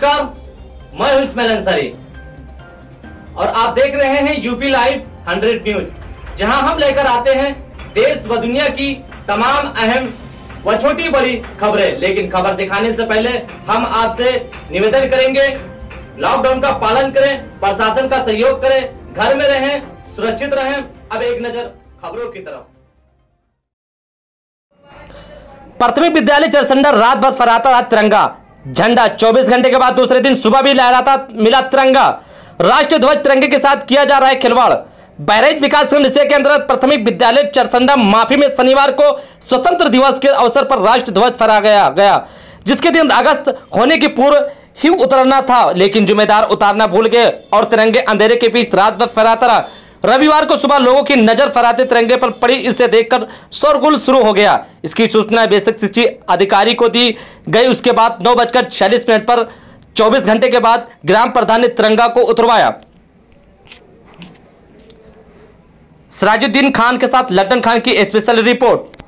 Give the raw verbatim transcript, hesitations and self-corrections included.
नमस्कार, मैं हूं इस्माइल अंसारी और आप देख रहे हैं यूपी लाइव हंड्रेड न्यूज, जहां हम लेकर आते हैं देश व दुनिया की तमाम अहम व छोटी बड़ी खबरें। लेकिन खबर दिखाने से पहले हम आपसे निवेदन करेंगे, लॉकडाउन का पालन करें, प्रशासन का सहयोग करें, घर में रहें, सुरक्षित रहें। अब एक नजर खबरों की तरफ। प्राथमिक विद्यालय चरसंडा रात भर फहराता रहा तिरंगा झंडा। चौबीस घंटे के बाद दूसरे दिन सुबह भी लहराता मिला तिरंगा। राष्ट्रीय ध्वज तिरंगे के साथ किया जा रहा है खिलवाड़। बहराइच विकासखंड निश्चय के अंतर्गत प्राथमिक विद्यालय चरसंडा माफी में शनिवार को स्वतंत्र दिवस के अवसर पर राष्ट्रीय ध्वज फहरा गया गया जिसके दिन अगस्त होने की पूर्व ही उतरना था, लेकिन जिम्मेदार उतारना भूल गए और तिरंगे अंधेरे के बीच रात भर फहराता रहा। रविवार को सुबह लोगों की नजर फहराते तिरंगे पर पड़ी, इसे देखकर शोरगुल शुरू हो गया। इसकी सूचना बेसिक शिक्षा अधिकारी को दी गई। उसके बाद नौ बजकर छियालीस मिनट पर चौबीस घंटे के बाद ग्राम प्रधान ने तिरंगा को उतरवाया। सिराजुद्दीन खान के साथ लट्टन खान की स्पेशल रिपोर्ट।